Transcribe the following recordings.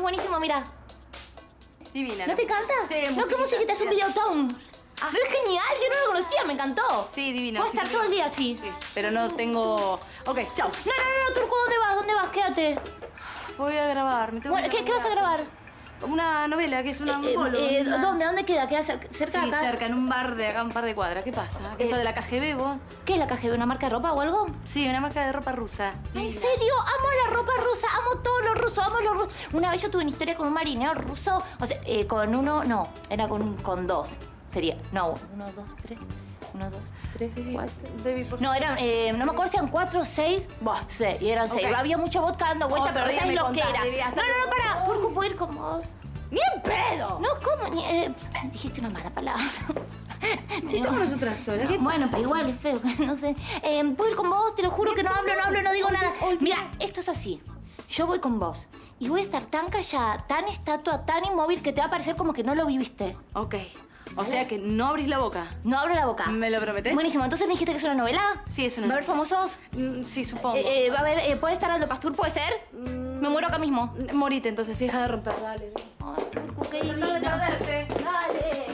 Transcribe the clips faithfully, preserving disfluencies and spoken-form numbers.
buenísimo, mira. Divina. ¿No te encanta? Sí, No, ¿qué musiquita? Es un videotón. Ah. No, es genial, yo no lo conocía, me encantó. Sí, divina. Puedo sí, estar sí, todo el día así. Sí, pero no tengo... Ok, chao. No, no, no, Turco, ¿dónde vas? ¿Dónde vas? Quédate. Voy a grabar. Me tengo Bueno, que ¿qué, ¿qué vas a grabar? Una novela que es una... Eh, un bolo, eh, una- ¿Dónde? ¿Dónde queda? ¿Queda cerca, cerca Sí, de acá? cerca, en un bar de acá, un par de cuadras. ¿Qué pasa? ¿Que ¿Eso Eh, de la K G B, vos? ¿Qué es la K G B? ¿Una marca de ropa o algo? Sí, una marca de ropa rusa. ¿En Divina. serio? Amo la ropa rusa, amo todo lo ruso, amo lo ruso. Una vez yo tuve una historia con un marinero ruso, o sea, eh, con uno, no, era con, con dos. Sería, no, uno, dos, tres, uno, dos, tres, cuatro. Baby, por No, eran, eh, no me acuerdo si eran cuatro, seis, bah, seis, y eran seis. Ok. Había mucha vodka dando vuelta, Otro pero día ¿sabes me lo que contás, era? Vivi, No, hasta no, no, que- para, Turco, ¿puedo ir con vos? ¡Ni en pedo! No, ¿cómo? Ni, eh, dijiste una mala palabra. Si estamos nosotras solas, ¿qué Bueno, pasa? pero igual es feo, no sé. Eh, puedo ir con vos, te lo juro que no hablo, no hablo, no digo nada. Mira, esto es así. Yo voy con vos y voy a estar tan callada, tan estatua, tan inmóvil que te va a parecer como que no lo viviste. Ok. O sea que no abrís la boca. No abro la boca. ¿Me lo prometés? Buenísimo, entonces me dijiste que es una novela. Sí, es una ¿Va a haber novela. famosos? Mm, sí, supongo. Eh, eh, va a haber, eh, ¿puede estar Aldo Pastur? ¿Puede ser? Me muero acá mismo. Morite entonces, hija de romper, dale. Ay, Turco, qué Tratá de divina. perderte. Dale.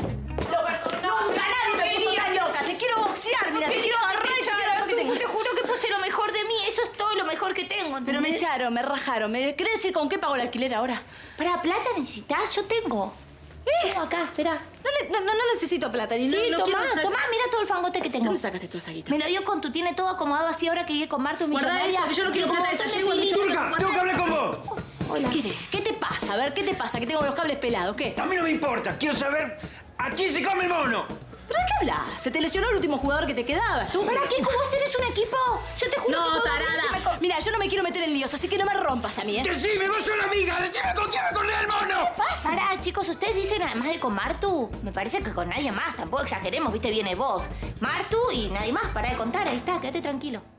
Nunca nadie me puso tan loca. Te quiero boxear, mira, te quiero agarrar y te quiero agarrar que Turco, tengo. te juro que puse lo mejor de mí. Eso es todo lo mejor que tengo. Pero me ¿entendés? echaron, me rajaron. ¿Me querés decir con qué pago el alquiler ahora? ¿Para plata necesitas? Yo tengo. Tengo acá, espera. No, le- no, no, no necesito plata ni Sí, no, no tomá, quiero sacar- tomá, mira todo el fangote que tengo. ¿Dónde sacaste toda esa guita? Me lo dio con tu, tiene todo acomodado así ahora que vive con Marta, un Guardá millonaria. eso, que yo no quiero Como plata de esa montón yegua, pilines. ¡Turca! ¡Tengo que hablar con vos! Hola. ¿Qué, ¿Qué te pasa? A ver, ¿qué te pasa? Que tengo los cables pelados, ¿qué? A mí no me importa. Quiero saber a quién se come el mono. ¿Pero de qué hablas? Se te lesionó el último jugador que te quedaba, estúpido. ¿Para qué? ¿Vos tenés un equipo? Yo te juro que No, todo bien se me tarada. co- Mira, yo no me quiero meter en líos, así que no me rompas a mí, ¿eh? Decime, vos sos la amiga. Decime con quién me colgué el mono. ¿Qué pasa? Pará, chicos, ustedes dicen además de con Martu, me parece que con nadie más, tampoco exageremos, viste, viene vos, Martu y nadie más, pará de contar, ahí está, quédate tranquilo.